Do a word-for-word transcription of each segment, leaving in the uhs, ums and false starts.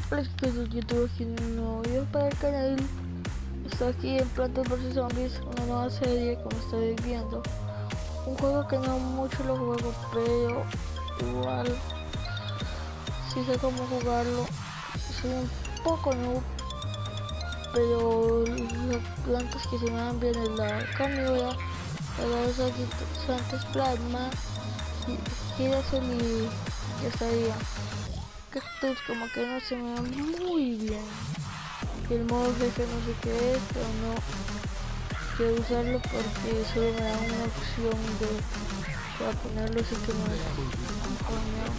Hola chicos de YouTube, aquí un nuevo video para el canal. Estoy aquí en Plantas versus Zombies, una nueva serie como estáis viendo. Un juego que no mucho lo juego, pero igual sí sé cómo jugarlo. Soy un poco noob, pero las plantas que se me dan bien es la carnívora, los agentes plasma, girasol y ya estaría. Cactus como que no se me da muy bien. Y el modo jefe no sé qué es, pero no quiero usarlo porque solo me da una opción de para ponerlo así que me acompaña.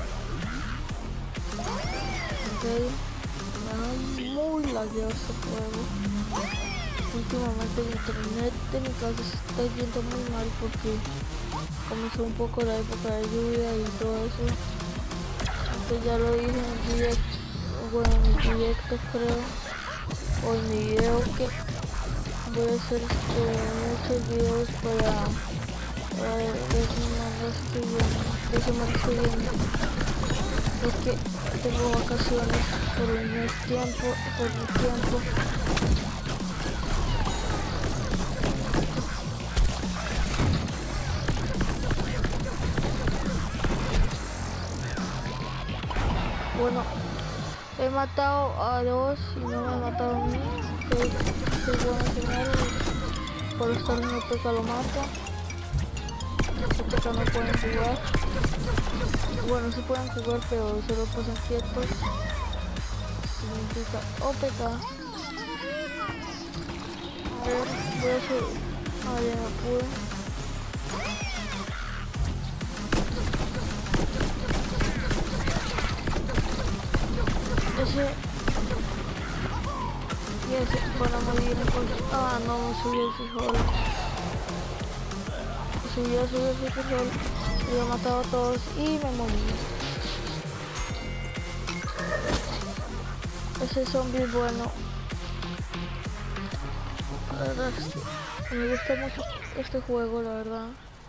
Ok, me da muy lagueado este juego. Últimamente el internet de mi casa se está yendo muy mal porque comenzó un poco la época de lluvia y todo eso. Pues ya lo dije en el directo, bueno, en el directo creo, o en mi video que voy a hacer este, muchos videos para, para la semana que viene, la semana que viene, porque tengo vacaciones por un mes tiempo, por un tiempo. Bueno, he matado a dos y no me ha matado a mí, que es buena señal. Por estar en el P K lo mato. Los P K no pueden jugar. Bueno, sí pueden jugar, pero solo pasan quietos. Significa O P K. A ver, voy a hacer... Ah, ya no pude. Ese... Y ese van a morir entonces. Ah, no, me subió el frijol. Subió, subió el frijol. Y he matado a todos y me morí. Ese zombie es bueno. La verdad es que me gusta mucho este juego, la verdad.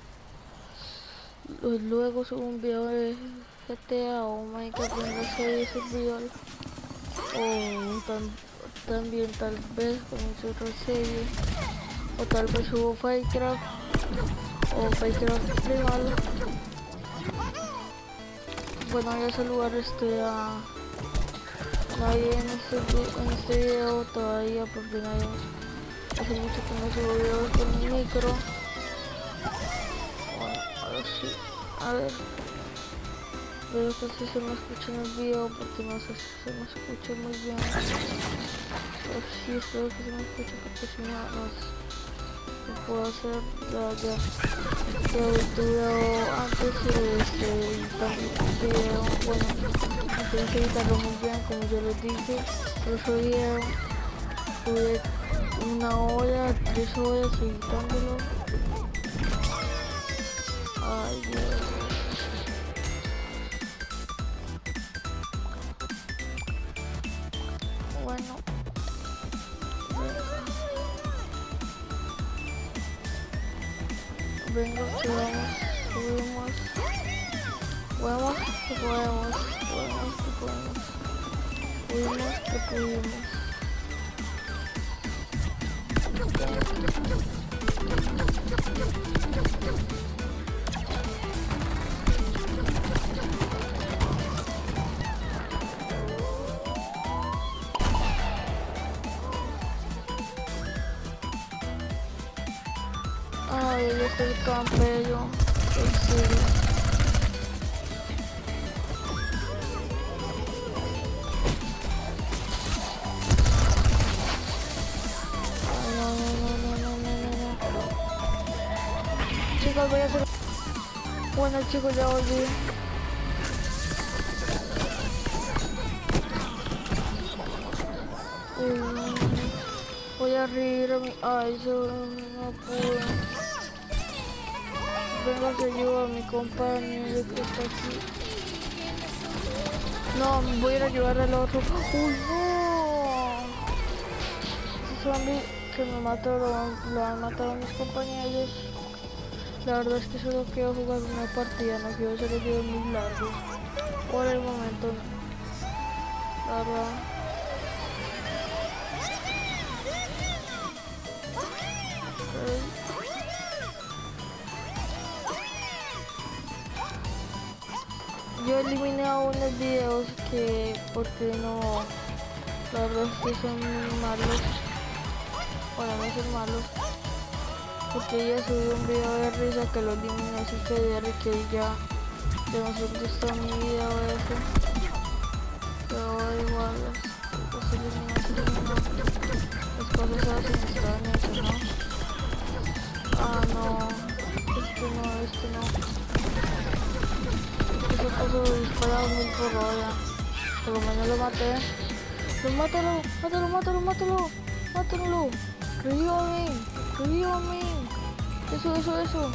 Luego subo un video de G T A o Minecraft en la serie servidor. O tam también tal vez con otra serie. O tal vez subo Minecraft o Minecraft Primal. Bueno, voy a saludar este a nadie en este, en este video todavía porque nadie hace mucho que no subo videos con mi micro. Bueno, a ver si, a ver, veo que si se me escucha en el video porque no sé si se me escucha muy bien. Pero sí espero que se me escuche porque si no, no sé qué puedo hacer. Ya, ya, ya video antes este, el video, bueno, intenté editarlo muy bien como yo les dije, pero ese video tuve una hora, tres horas editándolo. Ay Dios. Bueno, venga, que vamos, subimos, podemos, que podemos, podemos, que podemos, pudimos, que pudimos. Ay, yo estoy campero, en serio. Ay, no, no, no, no, no, no, no. Chicos, voy a hacer... Bueno chicos, ya volví. Uy, voy a reír a mi... Ay, yo no pude. Venga, se ayuda a mi compañero que está aquí. No, voy a ir a ayudar al otro. ¡Uy, no! Ese zombie que me mató lo, lo han matado a mis compañeros. La verdad es que solo quiero jugar una partida, no quiero hacer videos muy largos. Por el momento, la verdad. Okay. Yo eliminé a unos videos que porque no, la verdad es que son muy malos. Bueno, no son malos, porque ella subió un video de risa que lo eliminé así que de que ya de nosotros está mi video ese, pero igual las, las eliminaciones no, las cosas se hacen extrañas, ¿no? Ah no, este no, este no. Esa cosa lo dispara muy por hora. Por lo menos lo maté. ¡Lo mátalo! ¡Mátalo, mátalo, mátalo! ¡Mátalo! ¡Revívame! ¡Revívame! Eso, eso, eso.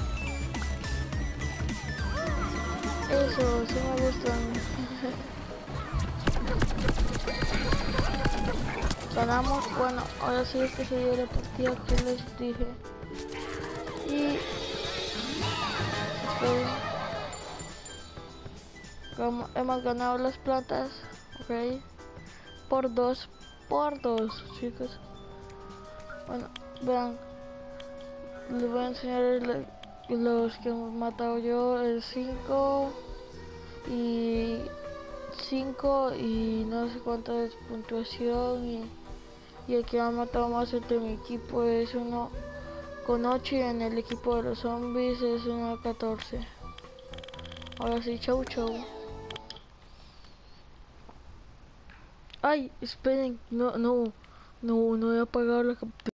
Eso, sí me gustan. Ganamos, bueno, ahora sí es que se dio la partida que les dije. Y... pues, como hemos ganado las plantas, ok. Por dos, por dos, chicos. Bueno, vean. Les voy a enseñar los que hemos matado yo, el cinco y cinco y no sé cuánta es puntuación y, y el que ha matado más de mi equipo es uno con ocho y en el equipo de los zombies es uno catorce. Ahora sí, chau chau. Ay, esperen, no, no, no, no he apagado la captura.